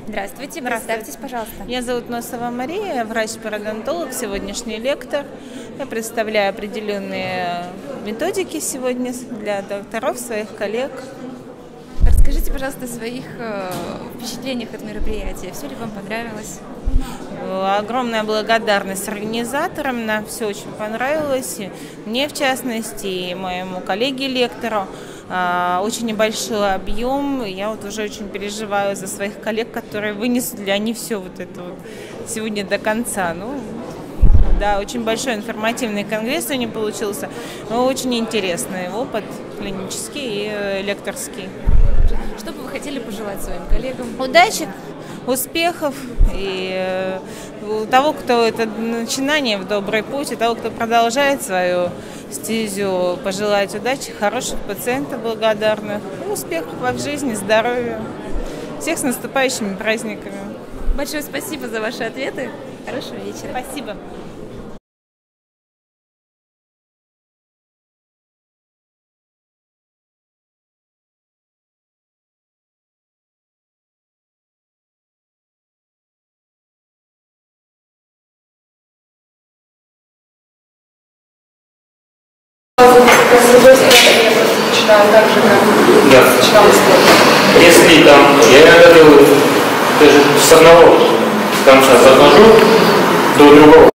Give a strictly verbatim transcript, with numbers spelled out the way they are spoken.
Здравствуйте, представьтесь, пожалуйста. Меня зовут Носова Мария, я врач-пародонтолог, сегодняшний лектор. Я представляю определенные методики сегодня для докторов, своих коллег. Расскажите, пожалуйста, о своих э, впечатлениях от мероприятия. Все ли вам понравилось? Огромная благодарность организаторам, нам все очень понравилось, и мне в частности, и моему коллеге-лектору. Очень небольшой объем, я вот уже очень переживаю за своих коллег, которые вынесут ли они все вот это вот сегодня до конца. Ну, да, очень большой информативный конгресс у них получился, но очень интересный опыт клинический и лекторский. Что бы вы хотели пожелать своим коллегам? Удачи, успехов и у того, кто это начинание в добрый путь, и того, кто продолжает свою стезю, пожелать удачи, хороших пациентов благодарных, успехов в жизни, здоровья. Всех с наступающими праздниками. Большое спасибо за ваши ответы. Хорошего вечера. Спасибо. С другой стороны, я просто начинаю так же, как да. начинала спорт. Если там, я говорю, даже с одного конца захожу до другого.